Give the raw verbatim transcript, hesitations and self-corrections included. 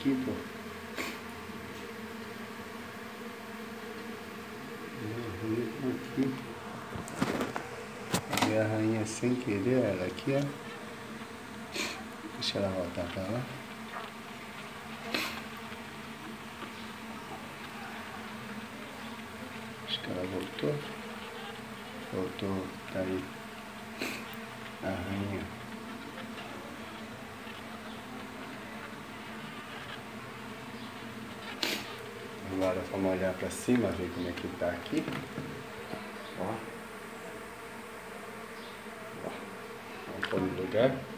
aqui, pô. Aqui. Peguei a rainha sem querer, ela aqui, ó. Deixa ela voltar pra lá. Acho que ela voltou. Voltou, tá aí. A rainha. Agora vamos olhar pra cima, ver como é que tá aqui. Ó. Ó. Vamos pôr no lugar.